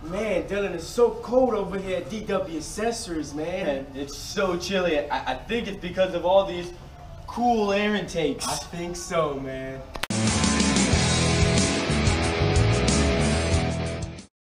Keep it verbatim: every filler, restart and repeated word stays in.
Man, Dylan, it's so cold over here at D W Accessories, man. Man, it's so chilly. I, I think it's because of all these cool air intakes. I think so, man.